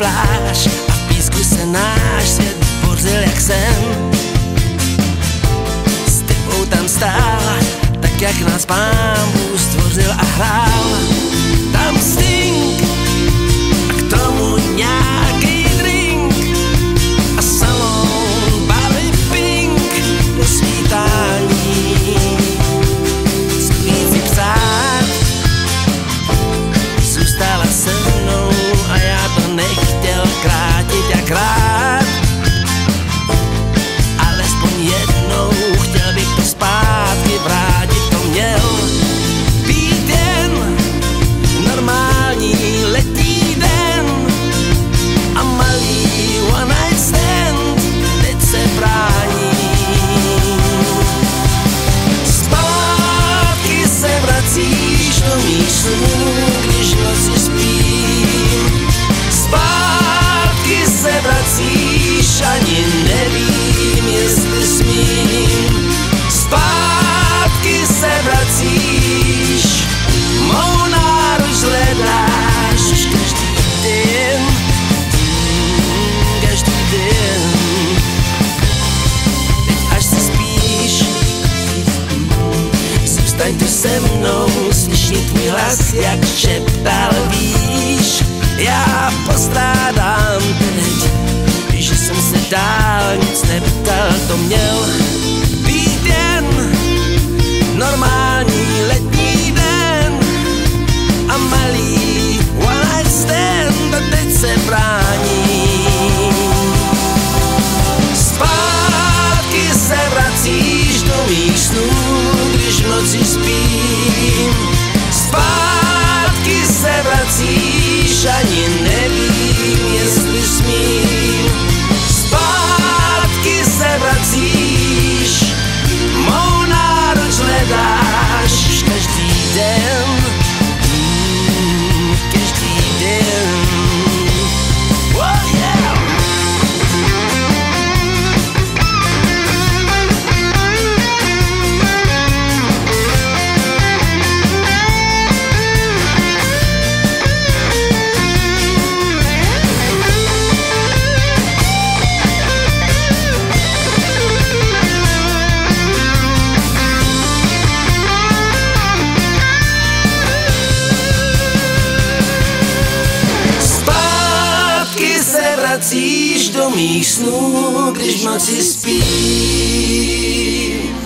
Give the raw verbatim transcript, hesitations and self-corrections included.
pláž a v písku se náš svět bořil jak sen. S tebou tam stál, tak jak nás Pán Bůh stvořil a hrál. Tam Sting a k tomu nějaký drink a salon barvy pink do svítání. Spící psát zůstala se mnou a já to nechtěl krátit jak rád. Alespoň jednou chtěl bych to zpátky vrátit, to měl být jen normální letní den a malý one night stand teď se brání. Zpátky se vracíš do mých snů, když v noci spím. Zpátky se vracíš, ani nevím, jestli smím. Zpátky se vracíš, mou náruč hledáš už každý den, mm, každý den. Teď až si spíš, zůstaň tu se mnou, slyším tvůj hlas, jak šeptal, víš. Já postrádám teď, že jsem se dál nic neptal, to měl být jen normální letní den a malý one night stand a teď se brání. Zpátky se vracíš do mých snů, když v noci spím. Zpátky se vracíš, ani nevím, jestli smím. Zpátky se vracíš, mou náruč hledáš každý den, mm, každý den. Oh yeah! Vracíš do mých snů, když v noci spím.